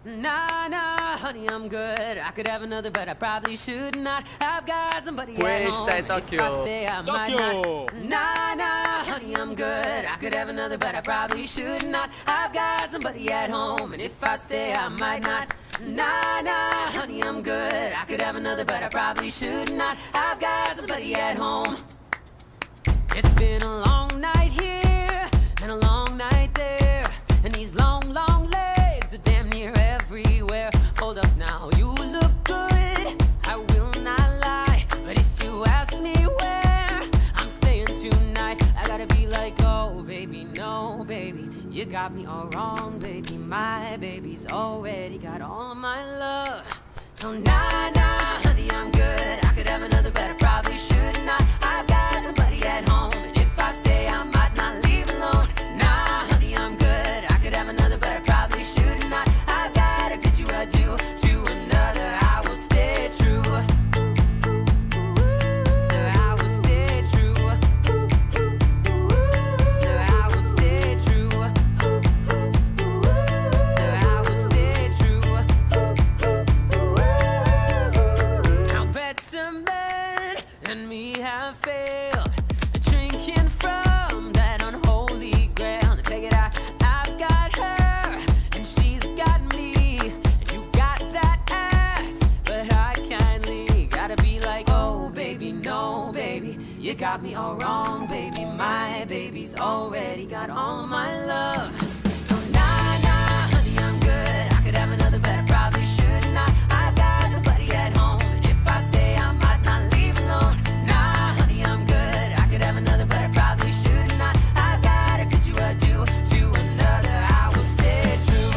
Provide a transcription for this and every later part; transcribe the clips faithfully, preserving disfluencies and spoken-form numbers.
Nah, nah, honey, I'm good. I could have another, but I probably should not. I've got somebody at home. Questa è Tokyo. If I stay, I might Tokyo. not. Nah, nah, honey, I'm good. I could have another, but I probably should not. I've got somebody at home, and if I stay, I might not. Nah, nah, honey, I'm good. I could have another, but I probably should not. I've got somebody at home. It's been a long night here, and a long night there, and these long, long legs are damn near everywhere. Hold up now, you look good, I will not lie, but if you ask me where I'm staying tonight, I gotta be like, oh baby, no baby, you got me all wrong, baby. My baby's already got all of my love. So nah, nah, honey, I'm good. I could have another, but I probably should not. I've got somebody at home, and if I stay, I might not leave alone. Nah, honey, I'm good. I could have another, but I probably should not. I've got to get you a do to another. I will stay true. I will stay true. I will stay true. I will stay true. Now better men than me have failed, drinking from that unholy ground. Take it out, I've got her, and she's got me, and you got that ass, but I kindly gotta be like, oh baby, no baby, you got me all wrong, baby. My baby's already got all of my love. So nah, nah, honey, I'm good. I could have another, but I probably should not. I've got somebody at home, and if I stay, I might not leave alone. Nah, honey, I'm good. I could have another, but I probably should not. I've got to get you a do to another. I will stay true.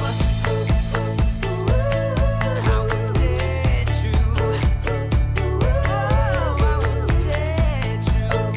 I will stay true. Oh, I will stay true.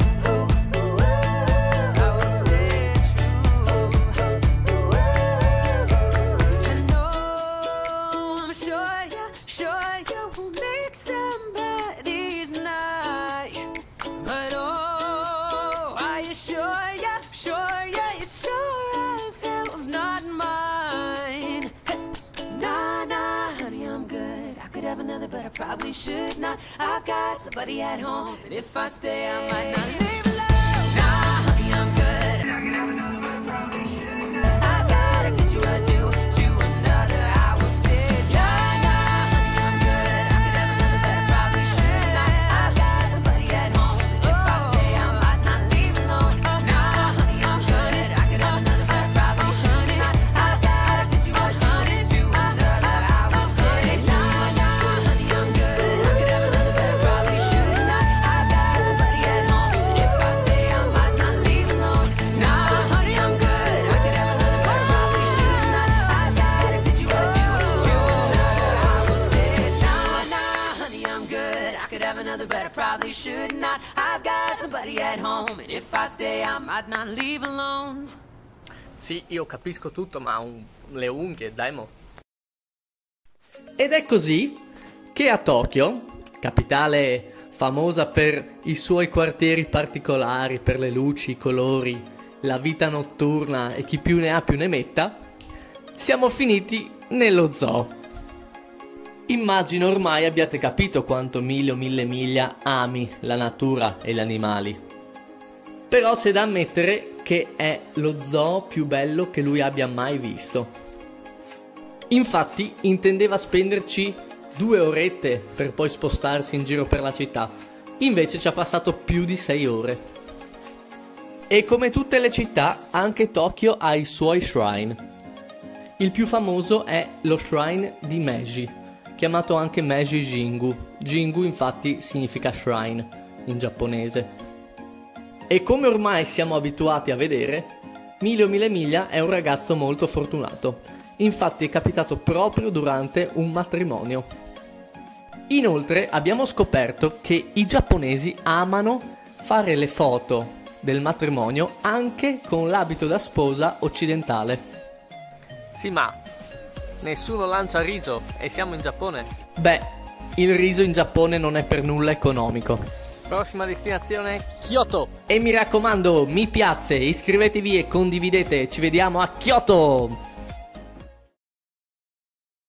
I will stay true. And no, I'm sure you, sure you will make somebody's night. But oh, are you sure, yeah, sure, yeah, you sure as hell's not mine. Hey, nah, nah, honey, I'm good. I could have another, but I probably should not. I've got somebody at home, and if I stay, I might not leave alone. Nah, honey, I'm good. I could have another, but I probably should not. I've got to get you a do to another. I will stay. Nah, nah, honey, I'm good. I could have another, but I probably should not. I've got somebody at home, and if I stay, I might not leave alone. Nah, honey, I'm good. I could have another, but I probably should not. I've got to get you a do to another. I will stay. Nah, nah, honey, I'm good. I could have another, but I probably should not. I've got somebody at home, and if I stay, I might not leave alone. Nah, honey, I'm good. I could have another, but I probably should not. I've got to get you a do to another. I will stay. Nah, nah, honey, I'm good. I could have another, but I probably should not. I've got somebody at home, and if I stay, I might not leave alone. Sì, io capisco tutto, ma un... le unghie, dai mo. Ed è così che a Tokyo, capitale famosa per i suoi quartieri particolari, per le luci, i colori, la vita notturna e chi più ne ha più ne metta, siamo finiti nello zoo. Immagino ormai abbiate capito quanto Mille o Mille Miglia ami la natura e gli animali. Però c'è da ammettere che è lo zoo più bello che lui abbia mai visto. Infatti intendeva spenderci due orette per poi spostarsi in giro per la città, invece ci ha passato più di sei ore. E come tutte le città, anche Tokyo ha i suoi shrine. Il più famoso è lo shrine di Meiji, chiamato anche Meiji Jingu. Jingu infatti significa shrine in giapponese. E come ormai siamo abituati a vedere, Mille o Mille Miglia è un ragazzo molto fortunato. Infatti è capitato proprio durante un matrimonio. Inoltre abbiamo scoperto che i giapponesi amano fare le foto del matrimonio anche con l'abito da sposa occidentale. Sì, ma nessuno lancia riso e siamo in Giappone. Beh, il riso in Giappone non è per nulla economico. Prossima destinazione, Kyoto. E mi raccomando, mi piace, iscrivetevi e condividete. Ci vediamo a Kyoto!